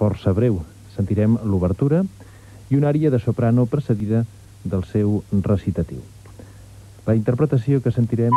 força breu. Sentirem l'obertura i una ària de soprano precedida del seu recitatiu. La interpretació que sentirem...